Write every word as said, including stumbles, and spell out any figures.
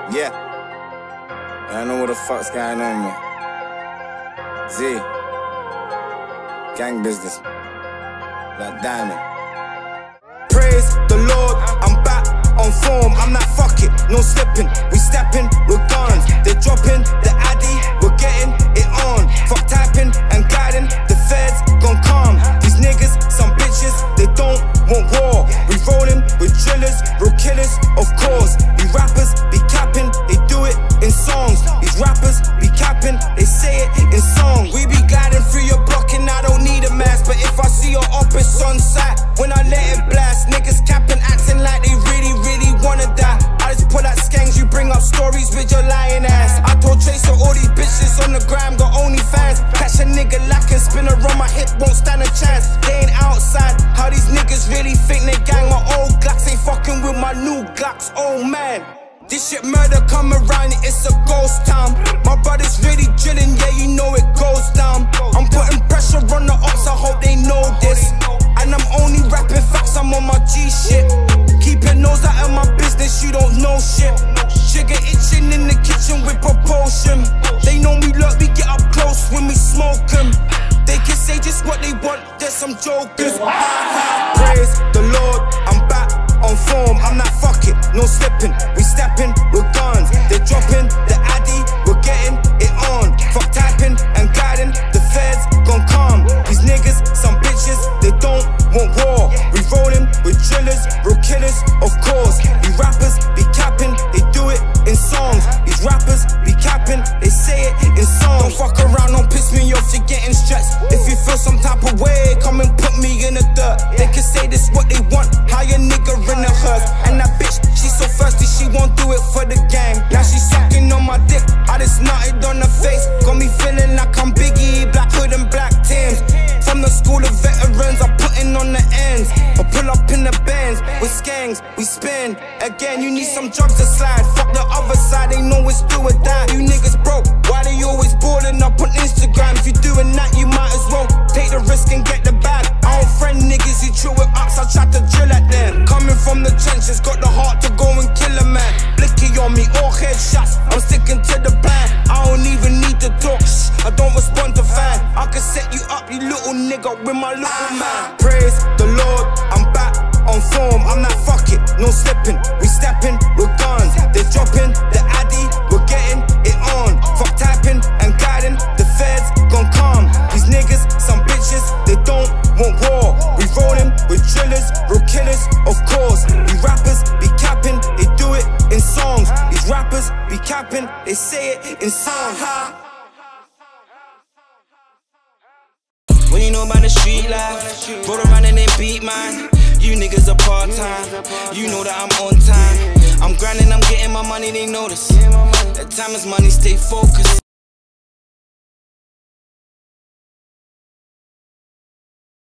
Yeah. I don't know what the fuck's going on, man. Z. Gang business. Like Diamond. Praise the Lord, I'm back on form. I'm not fuck it, no slipping. We stepping with guns. They dropping the addy, we're getting it on. Fuck typing and guiding, the feds gon' come. These niggas, some bitches, they don't want war. We rolling with drillers, real killers, of course. These rappers be capping, they do it in songs. These rappers be capping, they say it in songs. We be gliding through your block and I don't need a mask. But if I see your op, it's on sight. When I let it blast, niggas capping, acting like they really, really wanna die. I just pull out skanks, you bring up stories with your lying ass. I told Trace all these bitches on the gram got only fans. Catch a nigga lacking, spin around my hip, won't stand a chance. They ain't outside, how these niggas really think they gang. My old Glocks ain't fucking with my new Glocks, oh man. This shit murder come around, it's a ghost town. My brother's really drilling, yeah, you know it goes down. I'm putting pressure on the ops, I hope they know this. And I'm only rapping facts, I'm on my G shit. Keep your nose out of my business, you don't know shit. Sugar itching in the kitchen with propulsion. They know me, look, we get up close when we smoke them. They can say just what they want, there's some jokers. Praise the Lord, I'm back on form. I'm not fuck it, no slipping. We stepping with guns. They're dropping the addy, we're getting it on. Fuck typing and guiding, the feds gon' come. These niggas, some bitches, they don't want war. We rolling with drillers, real killers, of course. These rappers be capping, they do it in songs. These rappers be capping, they say it in songs. Don't fuck around, don't piss me off, you're getting stressed. If you feel some type of way, come and put me in the dirt. They can say this what they want, hire nigga in the hearse. And that bitch, she so thirsty, she won't do it for the gang. Now she sucking on my dick, I just nutted on her face. Got me feeling like I'm Biggie, Black Hood and Black Tims. From the school of veterans, I'm putting on the ends. I pull up in the Benz, with skanks, we spin. Again, you need some drugs to slide. Fuck the other side, they know it's do or die. You niggas broke, why they always balling up on Instagram? If you doing that, you might as well take the risk and get the bag. I don't friend niggas who chill with us, I try to drill at them. Coming from the trenches, got the heart to go and kill a man. Blicky on me, all headshots, I'm sticking to the plan. I don't even need to talk, shh, I don't respond to fan. I can set you up, you little nigga, with my little man. Praise the Lord, I'm back on form. I'm not fuck it, no slipping. We stepping with guns. They're dropping the addy, we're getting it on. Fuck typing and guiding, the feds gon' come. These niggas, some bitches, they don't want war. We rolling with drillers, real killers, of course. These rappers be capping, they do it in songs. These rappers be capping, they say it in songs. When you know about the street life, roll around and then beat mine. You niggas are part-time, you know that I'm on time. I'm grinding, I'm getting my money, they notice. That time is money, stay focused.